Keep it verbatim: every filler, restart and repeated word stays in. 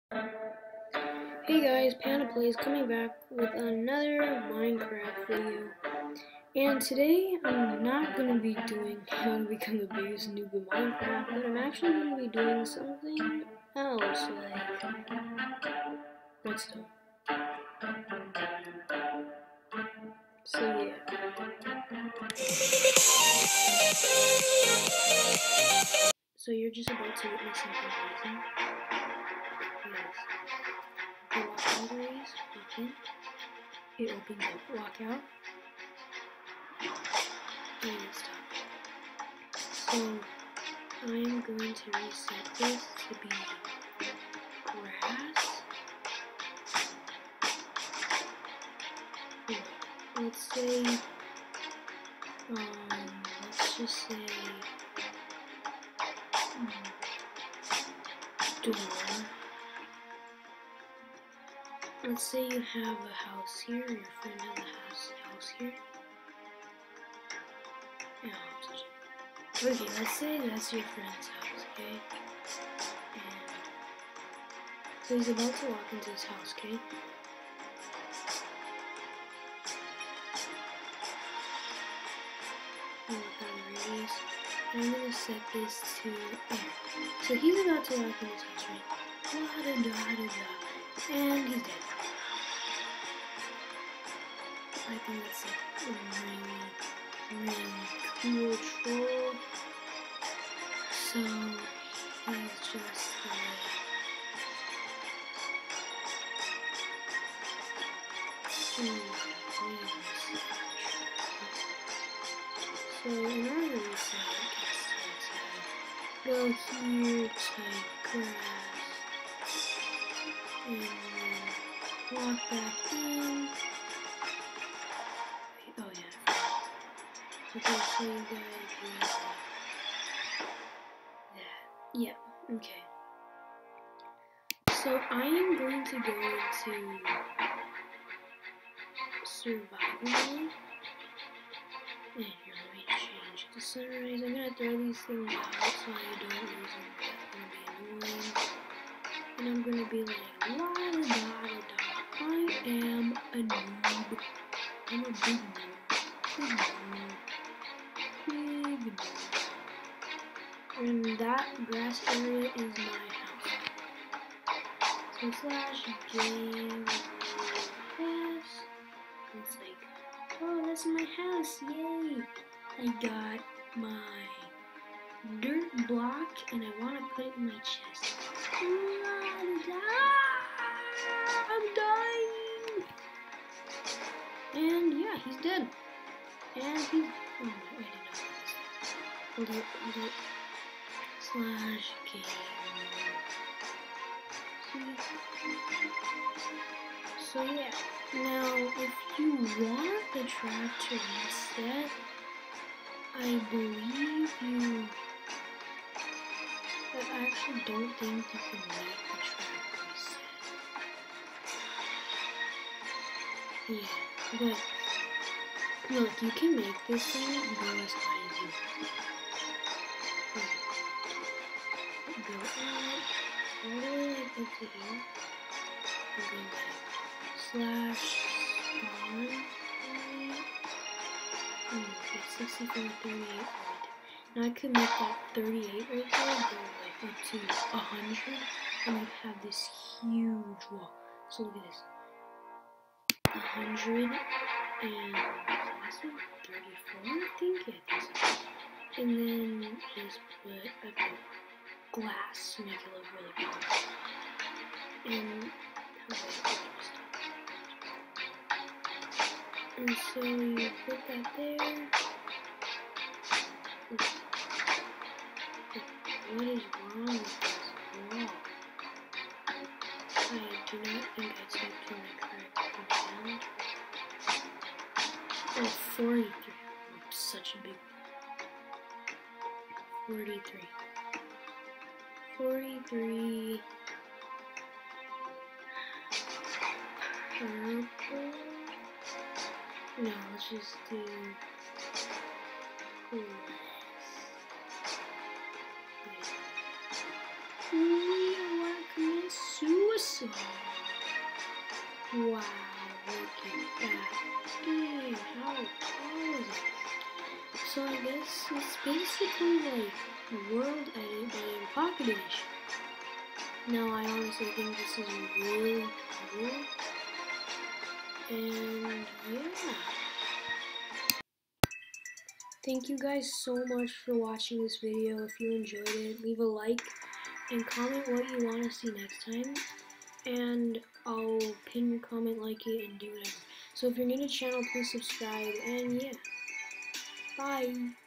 Hey guys, Panda Plays coming back with another Minecraft video. And today I'm not going to be doing how to become the biggest noob in Minecraft, but I'm actually going to be doing something else, like redstone. So yeah. So you're just about to witness something amazing. Yes. You walk under these, walk in, it opens up, walk out, and it stops. So I'm going to reset this to be grass. Let's say, um, let's just say, um, door. Let's say you have a house here, your friend has a house, house here. Yeah, okay, let's say that's your friend's house, okay? And so he's about to walk into his house, okay? And look how the radius. And I'm gonna set this to air. So he's about to walk in his house, right? Da da da da da. And he's dead. I think that's a really, really cool troll. So he's just uh, so in order to reset it, go here, type grass, and then walk back in. Wait, oh yeah. Okay, so you gotta do that. Yeah, okay. So I am going to go into survival mode. And here, let me change the sunrise. I'm gonna throw these things out so I don't lose them. That's gonna be annoying. And I'm gonna be like, la da da da da. I am a noob. I'm a big noob. Big noob. Big noob. And that grass area is my house. So slash game grass. It's like, oh, that's my house, yay! I got my dirt block and I want to put it in my chest. I'm dying! And yeah, he's dead. And he's, oh no, I didn't know this. Hold up, hold up. Slash game. So yeah, now if you want the track to reset, I believe you, but I actually don't think you can make the track reset. Yeah, but look, you can make this thing go as high as you want. Go up, all the way like up to here, and go like slash spawn point. Hmm, it's sixty-four, thirty-eight right there. Now I could make that thirty-eight right there go like up to one hundred, and you have this huge wall. So look at this. one hundred and this one? thirty-four, I think? Yeah, I think so. And then just put a glass to make it look really cool. And And so you put that there. What is wrong with this wall? I do not think I typed in the correct command. Oh, forty-three. I'm such a big. forty-three. forty-three. Purple. No, let's just do less. We want to commit suicide. So, wow, look at that. Dang, how tall is it? So I guess it's basically like World Edit but in Pocket Edition. Now I honestly think this is really cool. And yeah. Thank you guys so much for watching this video. If you enjoyed it, leave a like and comment what you want to see next time. And I'll pin your comment, like it, and do whatever. So if you're new to the channel, please subscribe. And yeah. Bye.